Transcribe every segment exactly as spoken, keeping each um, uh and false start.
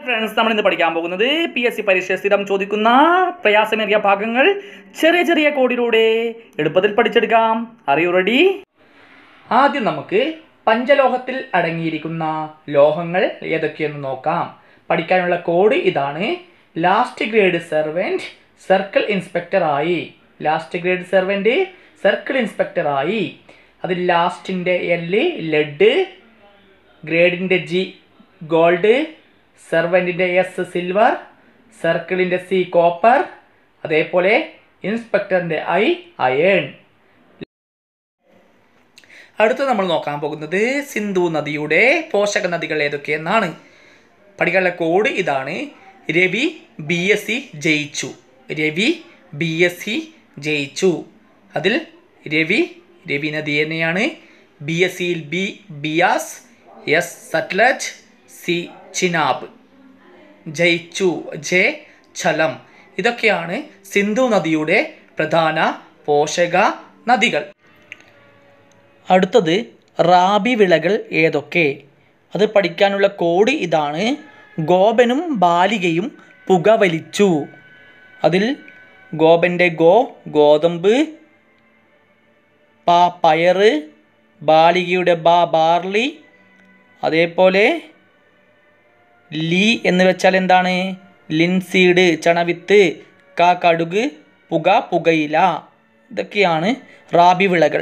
Friends, നമ്മൾ ഇന്ന് പഠിക്കാൻ പോകുന്നത് പി എസ് സി പരീക്ഷ സ്ഥിരം ചോദിക്കുന്ന പ്രയാസമേറിയ ഭാഗങ്ങൾ ചെറിയ ചെറിയ കോഡിലൂടെ എളുപ്പത്തിൽ പഠിച്ചെടുക്കാം. Are you ready? ആദ്യം നമുക്ക് പഞ്ചലോഹത്തിൽ അടങ്ങിയിരിക്കുന്ന ലോഹങ്ങൾ ഏതൊക്കെയെന്ന് നോക്കാം. പഠിക്കാനുള്ള കോഡ് ഇതാണ്. ലാസ്റ്റ് ഗ്രേഡ് സെർവൻറ്റ് സർക്കിൾ ഇൻസ്പെക്ടറായി ലാസ്റ്റ് ഗ്രേഡ് സെർവൻറ്റ് സർക്കിൾ ഇൻസ്പെക്ടറായി അതിൽ ലാസ്റ്റിൻ്റെ എല്ല് ലെഡ്, ഗ്രേഡിൻ്റെ ജി ഗോൾഡ്, സെർവൻറ്റിൻ്റെ എസ് സിൽവർ, സർക്കിളിൻ്റെ സി കോപ്പർ, അതേപോലെ ഇൻസ്പെക്ടറിൻ്റെ ഐ അയേൺ. അടുത്ത് നമ്മൾ നോക്കാൻ പോകുന്നത് സിന്ധു നദിയുടെ പോഷക നദികൾ ഏതൊക്കെയെന്നാണ്. പഠിക്കാനുള്ള കോഡ് ഇതാണ്. രവി ബി എസ് സി ജയിച്ചു രവി ബി എസ് സി ജയിച്ചു അതിൽ രവി രവി നദി തന്നെയാണ്. ബി എസ് സിയിൽ B Beas, S Sutlej, C Chenab, ജയിച്ചു ജെ ഝലം. ഇതൊക്കെയാണ് സിന്ധു നദിയുടെ പ്രധാന പോഷക നദികൾ. അടുത്തത് റാബി വിളകൾ ഏതൊക്കെ? അത് പഠിക്കാനുള്ള കോഡ് ഇതാണ്. ഗോപനും ബാലികയും പുകവലിച്ചു. അതിൽ ഗോപൻ്റെ ഗോ ഗോതമ്പ്, പ പയറ്, ബാലികയുടെ ബ ബാർലി, അതേപോലെ ലീ എന്ന് വെച്ചാൽ എന്താണ്? ലിൻസീഡ് ചണവിത്ത്, ക കടുക്, പുക പുകയില. ഇതൊക്കെയാണ് റാബി വിളകൾ.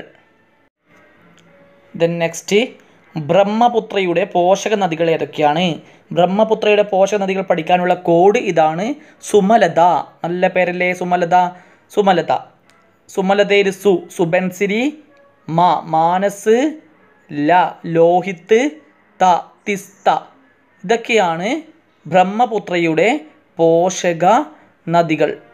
ദെൻ നെക്സ്റ്റ്, ബ്രഹ്മപുത്രയുടെ പോഷക നദികൾ ഏതൊക്കെയാണ്? ബ്രഹ്മപുത്രയുടെ പോഷക നദികൾ പഠിക്കാനുള്ള കോഡ് ഇതാണ്. സുമലത. നല്ല പേരല്ലേ സുമലത? സുമലത സുമലതയിൽ സു സുബൻസിരി, മ മാനസ്, ല ലോഹിത്ത്, ത തിസ്ത. ഇതൊക്കെയാണ് ബ്രഹ്മപുത്രയുടെ പോഷക നദികൾ.